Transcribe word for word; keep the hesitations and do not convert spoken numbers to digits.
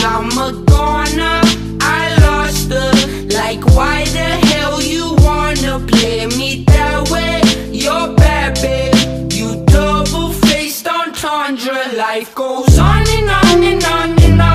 I'm a goner, I lost her. Like why the hell you wanna play me that way? You're bad, babe, you double-faced entendre. Life goes on and on and on and on.